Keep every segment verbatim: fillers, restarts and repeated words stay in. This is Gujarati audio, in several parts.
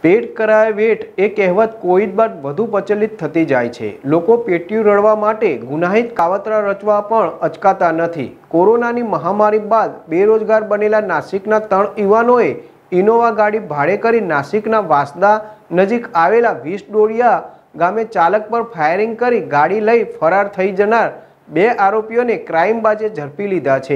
પેટ કરાય વેઠ એ કહેવત કોઈદ બાદ વધુ પ્રચલિત થતી જાય છે। લોકો પેટીયું રળવા માટે ગુનાહિત કાવતરા રચવા પણ અચકાતા નથી। કોરોનાની મહામારી બાદ બેરોજગાર બનેલા નાસિકના ત્રણ યુવાનોએ ઇનોવા ગાડી ભાડે કરી નાસિકના વાસદા નજીક આવેલા વિસડોડિયા ગામે ચાલક પર ફાયરિંગ કરી ગાડી લઈ ફરાર થઈ જનાર બે આરોપીઓને ક્રાઇમ બાજે ઝડપી લીધા છે।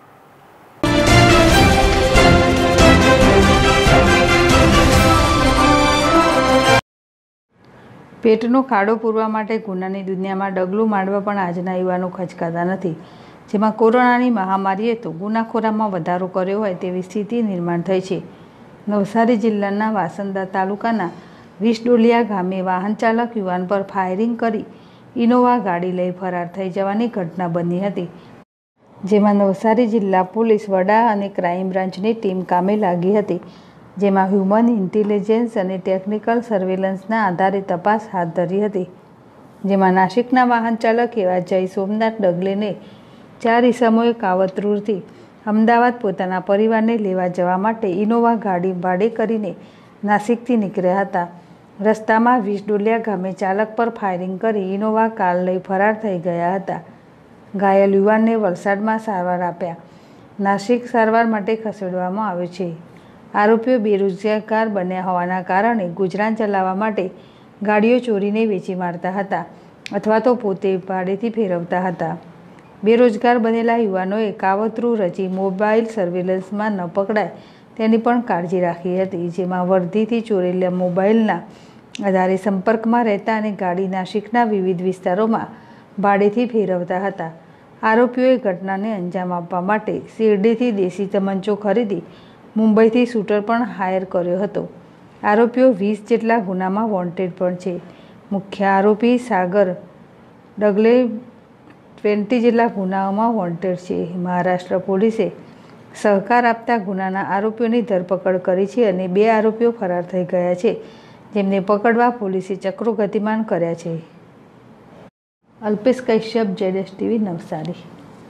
પેટનો ખાડો પૂરવા માટે ગુનાની દુનિયામાં ડગલું માંડવા પણ આજના યુવાનો ખચકાતા નથી, જેમાં કોરોનાની મહામારીએ તો ગુનાખોરામાં વધારો કર્યો હોય તેવી સ્થિતિ નિર્માણ થઈ છે। નવસારી જિલ્લાના વાસંદા તાલુકાના વિસડોલિયા ગામે વાહન ચાલક યુવાન પર ફાયરિંગ કરી ઇનોવા ગાડી લઈ ફરાર થઈ જવાની ઘટના બની હતી, જેમાં નવસારી જિલ્લા પોલીસ વડા અને ક્રાઇમ બ્રાન્ચની ટીમ કામે લાગી હતી, જેમાં હ્યુમન ઇન્ટેલિજન્સ અને ટેકનિકલ સર્વેલન્સના આધારે તપાસ હાથ ધરી હતી, જેમાં નાસિકના વાહન ચાલક એવા જય સોમનાથ ડગલેને ચાર ઈસમોએ કાવતરૂરથી અમદાવાદ પોતાના પરિવારને લેવા જવા માટે ઇનોવા ગાડી ભાડે કરીને નાસિકથી નીકળ્યા હતા। રસ્તામાં વિસડોલિયા ગામે ચાલક પર ફાયરિંગ કરી ઇનોવા કાર લઈ ફરાર થઈ ગયા હતા। ઘાયલ યુવાનને વલસાડમાં સારવાર આપ્યા નાસિક સારવાર માટે ખસેડવામાં આવ્યો છે। આરોપીઓ બેરોજગાર બન્યા હોવાના કારણે ગુજરાન ચલાવવા માટે ગાડીઓ ચોરીને વેચી મારતા હતા અથવા તો પોતે ભાડેથી ફેરવતા હતા। બેરોજગાર બનેલા યુવાનોએ કાવતરું રચી મોબાઈલ સર્વેલન્સમાં ન પકડાય તેની પણ કાળજી રાખી હતી, જેમાં વર્ધીથી ચોરેલા મોબાઈલના આધારે સંપર્કમાં રહેતા અને ગાડી નાસિકના વિવિધ વિસ્તારોમાં ભાડેથી ફેરવતા હતા। આરોપીઓએ ઘટનાને અંજામ આપવા માટે શેરડીથી દેશી તમંચો ખરીદી મુંબઈથી શૂટર પણ હાયર કર્યો હતો। આરોપીઓ વીસ જેટલા ગુનામાં વોન્ટેડ પણ છે। મુખ્ય આરોપી સાગર ડગલે ટ્વેન્ટી જેટલા ગુનાઓમાં વોન્ટેડ છે। મહારાષ્ટ્ર પોલીસે સહકાર આપતા ગુનાના આરોપીઓની ધરપકડ કરી છે અને બે આરોપીઓ ફરાર થઈ ગયા છે, જેમને પકડવા પોલીસે ચક્રો ગતિમાન કર્યા છે। અલ્પેશ કશ્યપ, જેડેશ ટીવી, નવસારી।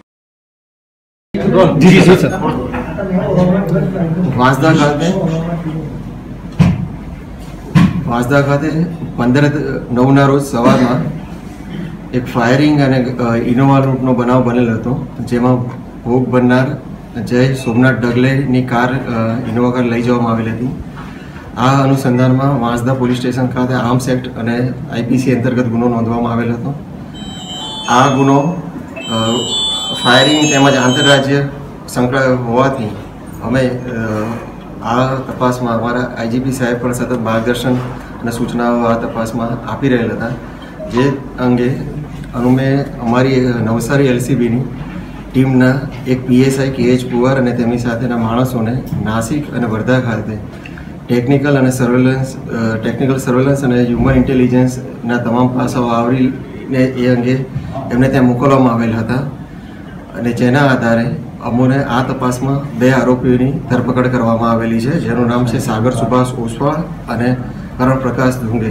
વાંસદા ખાતે વાંસદા ખાતે પંદર નવના રોજ સવારમાં એક ફાયરિંગ અને ઇનોવા લૂંટનો બનાવ બનેલો હતો, જેમાં ભોગ બનનાર જય સોમનાથ ડગલેની કાર ઇનોવા કાર લઈ જવામાં આવેલી હતી। આ અનુસંધાનમાં વાંસદા પોલીસ સ્ટેશન ખાતે આર્મ્સ એક્ટ અને આઈપીસી અંતર્ગત ગુનો નોંધવામાં આવેલો હતો। આ ગુનો ફાયરિંગ તેમજ આંતરરાજ્ય સંકળાયેલ હોવાથી અમે આ તપાસમાં અમારા આઈજીપી સાહેબ પણ સતત માર્ગદર્શન અને સૂચનાઓ આ તપાસમાં આપી રહેલા હતા, જે અંગે અમે અમારી નવસારી એલસીબીની ટીમના એક પીએસઆઈ કે એચ પુવાર અને તેમની સાથેના માણસોને નાસિક અને વર્ધા ખાતે ટેકનિકલ અને સર્વેલન્સ ટેકનિકલ સર્વેલન્સ અને હ્યુમન ઇન્ટેલિજન્સના તમામ પાસાઓ આવરીને એ અંગે એમને ત્યાં મોકલવામાં આવેલા હતા, અને જેના આધારે અમોને આ તપાસમાં બે આરોપીઓની ધરપકડ કરવામાં આવેલી છે, જેનું નામ છે સાગર સુભાષ ઓસવાળ અને કરણ પ્રકાશ ધુંગે।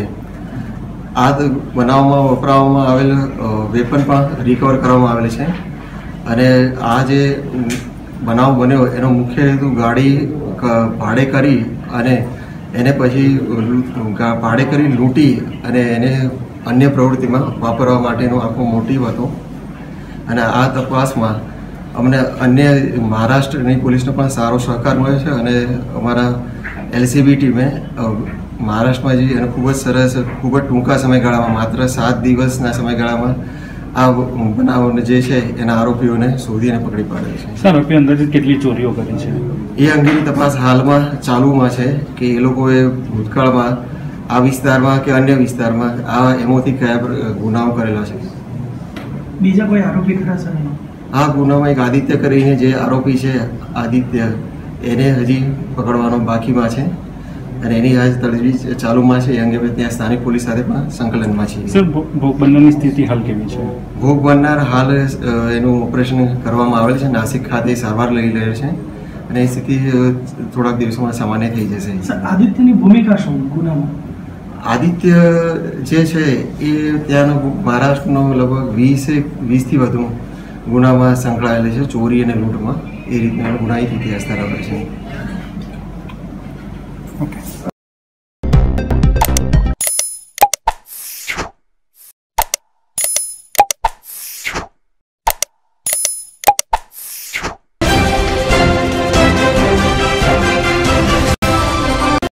આ બનાવમાં વપરાવામાં આવેલ વેપન પણ રિકવર કરવામાં આવેલ છે, અને આ જે બનાવ બન્યો એનો મુખ્ય હેતુ ગાડી ભાડે કરી અને એને પછી ભાડે કરી લૂંટી અને એને અન્ય પ્રવૃત્તિમાં વાપરવા માટેનો આખો મોટિવ હતો। અને આ તપાસમાં અમને અન્ય મહારાષ્ટ્રની પોલીસનો પણ સારો સહકાર મળ્યો છે, અને અમારા એલસીબી ટીમે મહારાષ્ટ્રમાં જઈ અને ખૂબ જ સરસ ખૂબ જ ટૂંકા સમયગાળામાં માત્ર સાત દિવસના સમયગાળામાં આ બનાવને જે છે એના આરોપીઓને શોધીને પકડી પાડે છે। સર, આરોપી અંદાજિત કેટલી ચોરીઓ કરી છે એ અંગેની તપાસ હાલમાં ચાલુમાં છે કે એ લોકોએ ભૂતકાળમાં આ વિસ્તારમાં કે અન્ય વિસ્તારમાં આ એમોથી કયા ગુનાઓ કરેલા છે। બીજા કોઈ આરોપી ખરા સર? આ ગુનામાં એક આદિત્ય કરીને જે આરોપી છે, આદિત્ય, એને હજી પકડવાનો બાકીમાં છે, અને એની આજ તજવીજ ચાલુમાં છે। એ અંગે ત્યાં સ્થાનિક પોલીસ સાથે પણ સંકલનમાં છીએ। સર, ભોગ બનનારની સ્થિતિ હાલ કેવી છે? ભોગ બનનાર હાલ એનું ઓપરેશન કરવામાં આવેલ છે, નાસિક ખાતે સારવાર લઈ રહેલ છે, અને એ સ્થિતિ થોડાક દિવસોમાં સામાન્ય થઈ જશે। આદિત્યની ભૂમિકા શું ગુનામાં? આદિત્ય જે છે એ ત્યાંનો મહારાષ્ટ્રનો લગભગ વીસ વીસથી વધુ ગુનામાં સંકળાયેલી છે, ચોરી અને લૂંટમાં। એ રીતના ગુનાહિત ઇતિહાસ ધરાવે છે। ઓકે।